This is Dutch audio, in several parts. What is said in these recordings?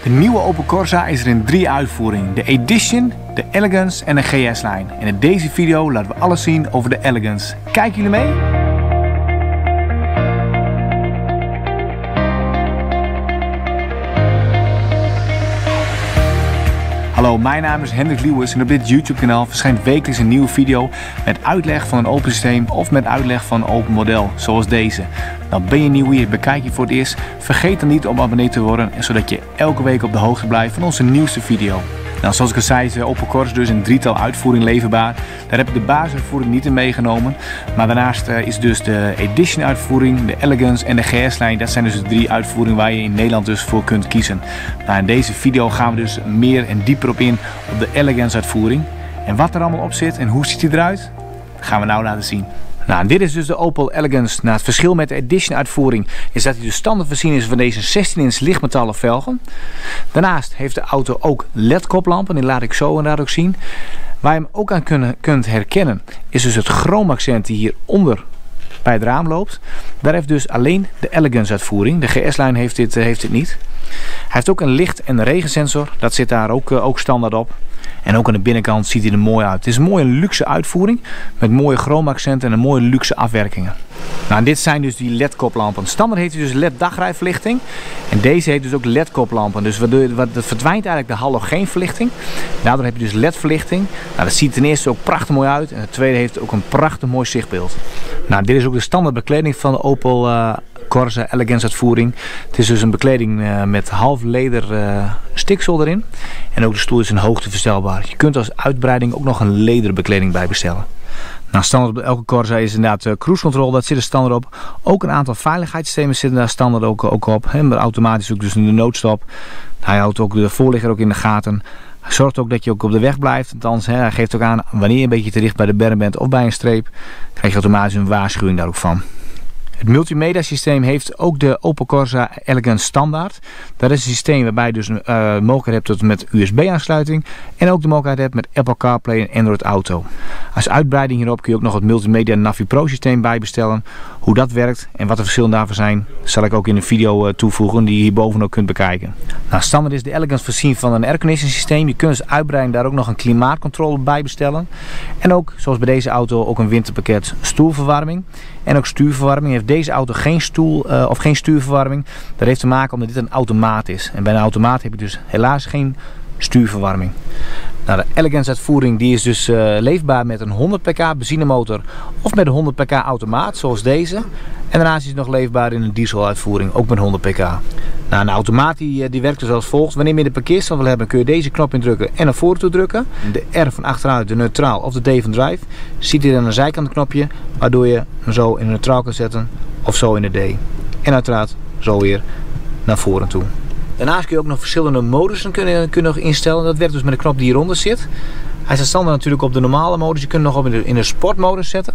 De nieuwe Opel Corsa is er in 3 uitvoeringen. De Edition, de Elegance en de GS-lijn. En in deze video laten we alles zien over de Elegance. Kijken jullie mee? Hallo, mijn naam is Hendrik Lewis en op dit YouTube kanaal verschijnt wekelijks een nieuwe video met uitleg van een Opel systeem of met uitleg van een Opel model, zoals deze. Nou, ben je nieuw hier, bekijk je voor het eerst, vergeet dan niet om abonnee te worden, zodat je elke week op de hoogte blijft van onze nieuwste video. Nou, zoals ik al zei is de Opel Corsa dus in 3-tal uitvoering leverbaar. Daar heb ik de basisuitvoering niet in meegenomen. Maar daarnaast is dus de Edition uitvoering, de Elegance en de GS-lijn. Dat zijn dus de 3 uitvoeringen waar je in Nederland dus voor kunt kiezen. Nou, in deze video gaan we dus meer en dieper op in op de Elegance uitvoering. En wat er allemaal op zit en hoe ziet die eruit, gaan we nou laten zien. Nou, dit is dus de Opel Elegance. Nou, het verschil met de Edition uitvoering is dat hij dus standaard voorzien is van deze 16-inch lichtmetalen velgen. Daarnaast heeft de auto ook LED koplampen, die laat ik zo inderdaad ook zien. Waar je hem ook aan kunt herkennen is dus het chroomaccent die hieronder bij het raam loopt. Daar heeft dus alleen de Elegance uitvoering. De GS-lijn heeft dit niet. Hij heeft ook een licht- en regensensor. Dat zit daar ook standaard op. En ook aan de binnenkant ziet hij er mooi uit. Het is een mooie luxe uitvoering met mooie chroomaccenten en mooie luxe afwerkingen. Nou, dit zijn dus die LED koplampen. Standaard heeft hij dus LED dagrijverlichting. En deze heeft dus ook LED koplampen. Dus dat verdwijnt eigenlijk de halogeenverlichting. Daardoor heb je dus LED verlichting. Nou, dat ziet ten eerste ook prachtig mooi uit. En het tweede heeft ook een prachtig mooi zichtbeeld. Nou, dit is ook de standaard bekleding van de Opel Corsa Elegance uitvoering. Het is dus een bekleding met half leder stiksel erin. En ook de stoel is in hoogte verstelbaar. Je kunt als uitbreiding ook nog een lederen bekleding bij bestellen. Nou, standaard op elke Corsa is inderdaad cruise control, dat zit er standaard op. Ook een aantal veiligheidssystemen zitten daar standaard ook op. He, maar automatisch ook dus de noodstop. Hij houdt ook de voorligger ook in de gaten. Hij zorgt ook dat je ook op de weg blijft. Althans, hij geeft ook aan wanneer je een beetje te dicht bij de berm bent of bij een streep. Krijg je automatisch een waarschuwing daar ook van. Het multimedia systeem heeft ook de Opel Corsa Elegance standaard. Dat is een systeem waarbij je dus mogelijkheid hebt tot met USB aansluiting. En ook de mogelijkheid hebt met Apple CarPlay en Android Auto. Als uitbreiding hierop kun je ook nog het multimedia Navi Pro systeem bijbestellen. Hoe dat werkt en wat de verschillen daarvan zijn, zal ik ook in een video toevoegen die je hierboven ook kunt bekijken. Nou, standaard is de Elegance voorzien van een airconditioning systeem. Je kunt als uitbreiding daar ook nog een klimaatcontrole bij bestellen. En ook, zoals bij deze auto, ook een winterpakket stoelverwarming. En ook stuurverwarming. Heeft deze auto geen stoel of geen stuurverwarming. Dat heeft te maken omdat dit een automaat is. En bij een automaat heb je dus helaas geen stuurverwarming. Nou, de Elegance uitvoering die is dus leefbaar met een 100 pk benzinemotor of met een 100 pk automaat zoals deze. En daarnaast is het nog leefbaar in een diesel uitvoering, ook met 100 pk. Nou, een automaat die werkt dus als volgt. Wanneer je de parkeerstand wil hebben kun je deze knop indrukken en naar voren toe drukken. De R van achteruit, de neutraal of de D van drive. Ziet je dan een zijkant knopje waardoor je hem zo in de neutraal kan zetten of zo in de D. En uiteraard zo weer naar voren toe. Daarnaast kun je ook nog verschillende modussen kunnen instellen. Dat werkt dus met de knop die hieronder zit. Hij staat standaard natuurlijk op de normale modus. Je kunt hem nog in de sportmodus zetten.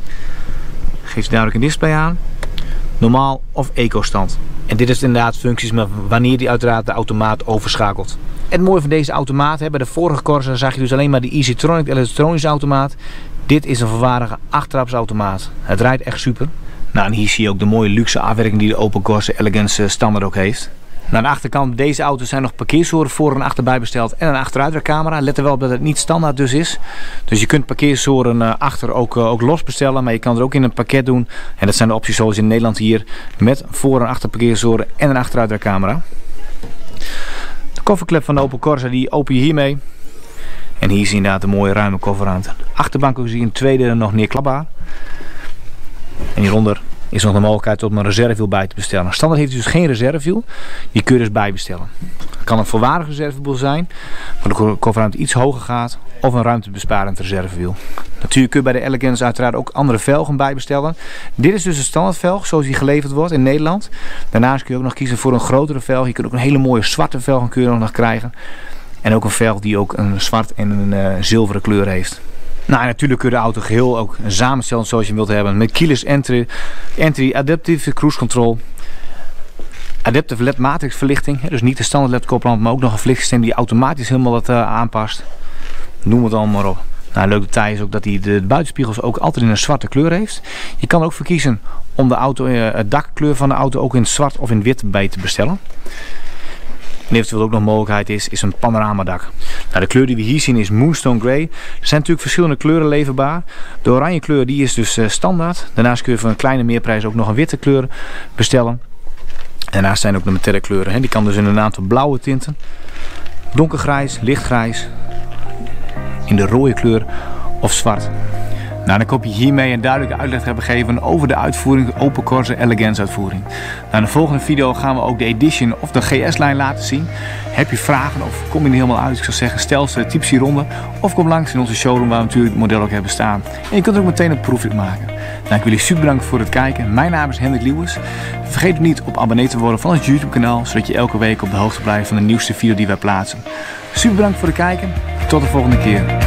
Geeft duidelijk een display aan. Normaal of eco-stand. En dit is inderdaad functies wanneer die uiteraard de automaat overschakelt. En het mooie van deze automaat, bij de vorige Corsa zag je dus alleen maar de EasyTronic, de elektronische automaat. Dit is een volwaardige achtertrapsautomaat. Het rijdt echt super. Nou, en hier zie je ook de mooie luxe afwerking die de Opel Corsa Elegance standaard ook heeft. Nou, aan de achterkant van deze auto zijn nog parkeersensoren voor en achter bijbesteld en een achteruitrijcamera. Let er wel op dat het niet standaard dus is. Dus je kunt parkeersensoren achter ook los bestellen, maar je kan er ook in een pakket doen. En dat zijn de opties zoals in Nederland hier met voor- en achter parkeersensoren en een achteruitrijcamera. De kofferklep van de Opel Corsa die open je hiermee. En hier zie je inderdaad een mooie ruime kofferruimte. De achterbank zie je in tweede nog neerklapbaar. En hieronder is nog de mogelijkheid om een reservewiel bij te bestellen. Standaard heeft dus geen reservewiel. Die kun je dus bijbestellen. Het kan een volwaardig reservewiel zijn, maar de kofferruimte iets hoger gaat, of een ruimtebesparend reservewiel. Natuurlijk kun je bij de Elegance uiteraard ook andere velgen bijbestellen. Dit is dus een standaardvelg zoals die geleverd wordt in Nederland. Daarnaast kun je ook nog kiezen voor een grotere velg. Je kunt ook een hele mooie zwarte velg kun je nog krijgen. En ook een velg die ook een zwart en een zilveren kleur heeft. Nou, en natuurlijk kun je de auto geheel ook samenstellen zoals je wilt hebben. Met keyless entry, adaptive cruise control, adaptive LED matrix verlichting. Dus niet de standaard LED koplamp, maar ook nog een verlichtingssysteem die automatisch helemaal wat aanpast. Noem het allemaal maar op. Nou, leuk detail is ook dat hij de buitenspiegels ook altijd in een zwarte kleur heeft. Je kan er ook voor kiezen om de auto, het dakkleur van de auto ook in zwart of in wit bij te bestellen. En eventueel ook nog mogelijkheid is een panoramadak. Nou, de kleur die we hier zien is Moonstone Grey. Er zijn natuurlijk verschillende kleuren leverbaar. De oranje kleur die is dus standaard. Daarnaast kun je voor een kleine meerprijs ook nog een witte kleur bestellen. Daarnaast zijn ook de metallic kleuren. Hè. Die kan dus in een aantal blauwe tinten. Donkergrijs, lichtgrijs. In de rode kleur of zwart. Nou, dan hoop je hiermee een duidelijke uitleg te hebben gegeven over de uitvoering, de Opel Corsa Elegance uitvoering. Nou, in de volgende video gaan we ook de Edition of de GS-lijn laten zien. Heb je vragen of kom je er helemaal uit? Ik zou zeggen, stel ze, typ ze hieronder of kom langs in onze showroom waar we natuurlijk het model ook hebben staan. En je kunt ook meteen een proefrit maken. Nou, ik wil jullie super bedanken voor het kijken. Mijn naam is Hendrik Liewers. Vergeet niet op abonnee te worden van ons YouTube kanaal, zodat je elke week op de hoogte blijft van de nieuwste video die wij plaatsen. Super bedankt voor het kijken. Tot de volgende keer.